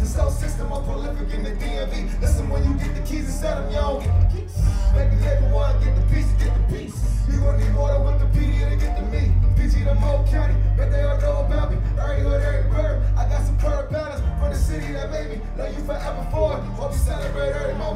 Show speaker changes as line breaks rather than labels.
The soul system more prolific in the DMV. Listen when you get the keys and set them, yo. Make the nigga one, get the piece, get the piece. You gon' need more than Wikipedia to get to me. PG to Mo County, bet they all know about me. Every hood, every bird. I got some perp balance from the city that made me. Love you forever for it. Hope you celebrate every moment.